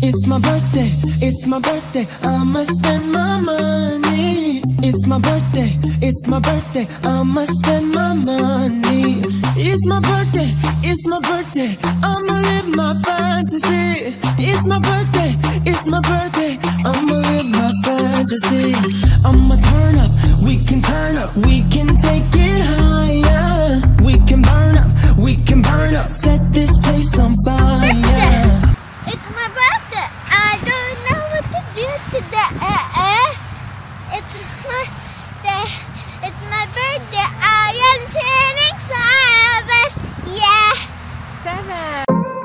It's my birthday, it's my birthday, I'ma spend my money. It's my birthday, it's my birthday, I'ma spend my money. It's my birthday, it's my birthday, I'ma live my fantasy. It's my birthday, it's my birthday, I'ma live my fantasy. I'ma turn up, we can turn up, we can take it higher. We can burn up, we can burn up, set this place on fire. It's my birthday. I don't know what to do today. It's my day. It's my birthday. I am turning 7. Yeah. 7.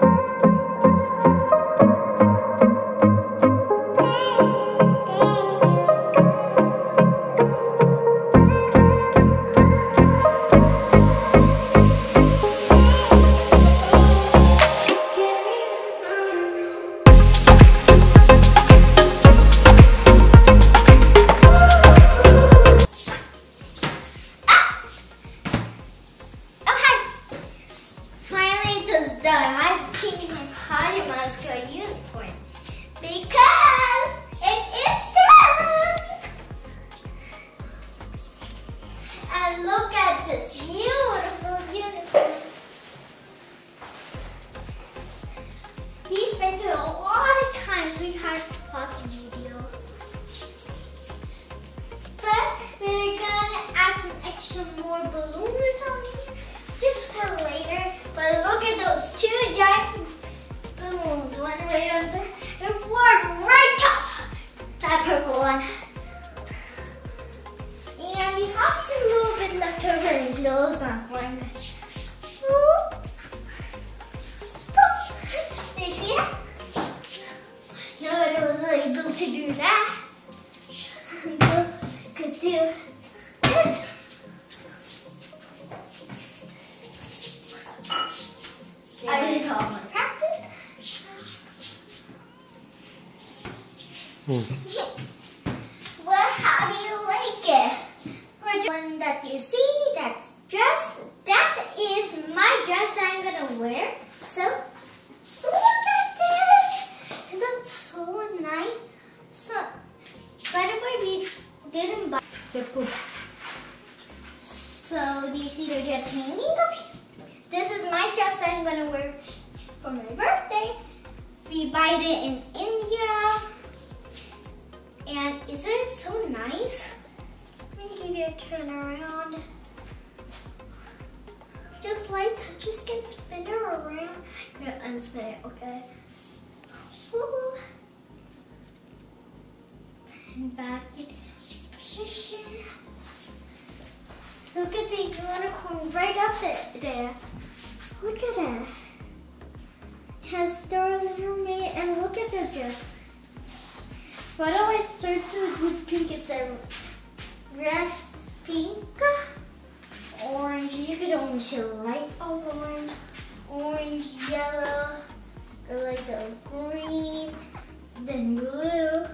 Because it is time! And look at this beautiful unicorn. We spent a lot of time so we had to pause the video. But we're gonna add some extra more balloons on here just for later. But look at those 2 giant balloons, one right on the and one right top. That purple one. And we have some little bit left over in those ones. Do you see it? Nobody was able to do that. Could do this. I did all my practice. Well, how do you like it? For the one that you see, that dress, that is my dress I'm gonna wear. So, look at this! Is that so nice? So, by the way, we didn't buy. So, do you see the dress hanging up here? This is my dress I'm gonna wear for my birthday. We bought it in India. And isn't it so nice? Let me give you a turn around. Just light touches can spin it around. I'm gonna unspin it, okay? Woo. And back in position. Look at the unicorn right up there. Look at it. It has stars in her mane, and look at the dress. By the way, it starts with pink. It's a red, pink, orange. You could only see light orange, yellow, like the green, then blue.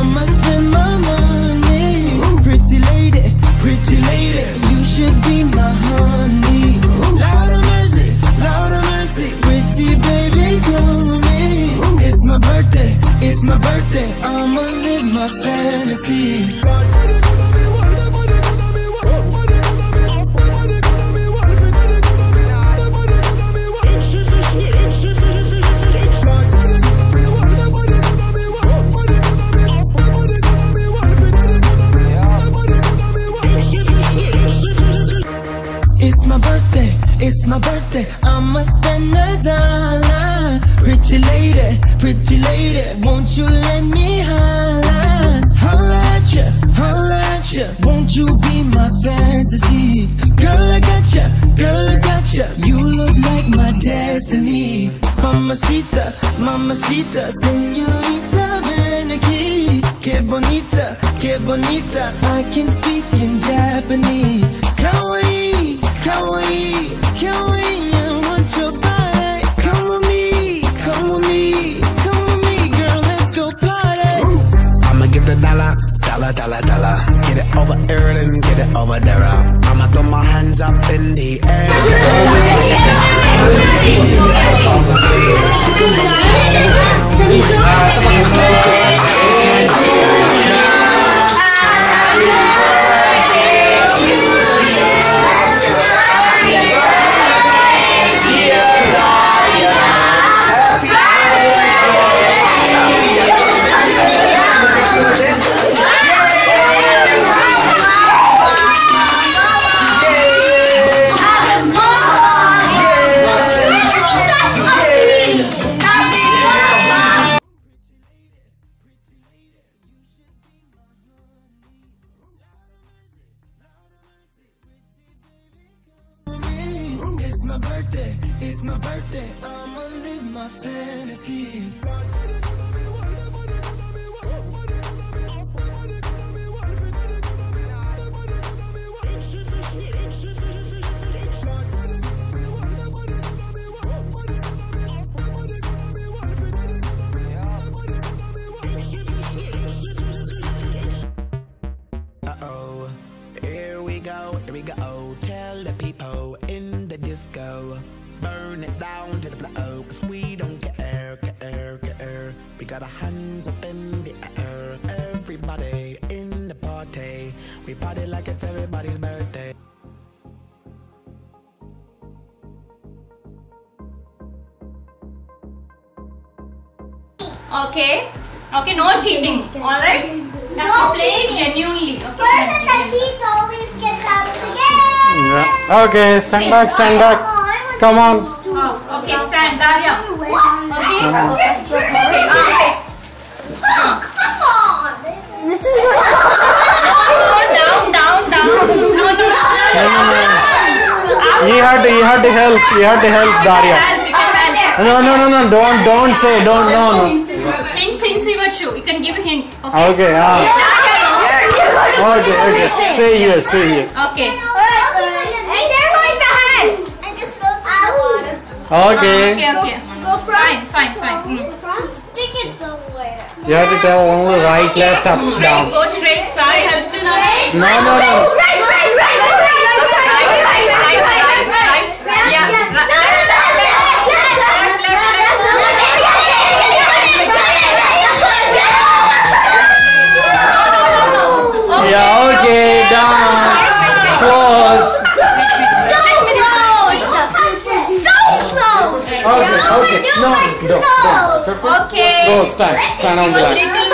I'ma spend my money. Pretty lady, you should be my honey. Lord of mercy, pretty baby, come me. It's my birthday, I'ma live my fantasy. It's my birthday, I'ma spend $1. Pretty lady, won't you let me holla? Holla at ya, won't you be my fantasy? Girl, I gotcha, you look like my destiny. Mamacita, señorita, ven aquí. Que bonita, I can speak in Japanese. Kawaii, I want your body. Come with me, girl, let's go party. I'ma give the dollar. Get it over here and get it over there. I'ma throw my hands up in the air. It's my birthday, I'ma live my fantasy. Uh-oh, here we go, tell the people in the disco, burn it down to the floor, 'cause we don't care. We got our hands up in the air, everybody in the party, we party like it's everybody's birthday. Okay, no cheating, alright? Have to play genuinely. Person that cheats always gets out of the game. Yeah. Okay, stand back. Come on. Oh, okay, stand, Darya. Okay? Okay. Come on. This is good. Down. No. He had to help Darya. No. Don't say. No. Hints ivachu. You can give a hint. Okay. Okay. Say here. Okay. Okay. Fine. Stick it somewhere. You have to tell only right, left, up, down. Go straight. Sorry, help you now. No. Right. Yeah. Yeah, okay, done. Close. So close. Okay. No, don't. Okay. Go, stand on the line.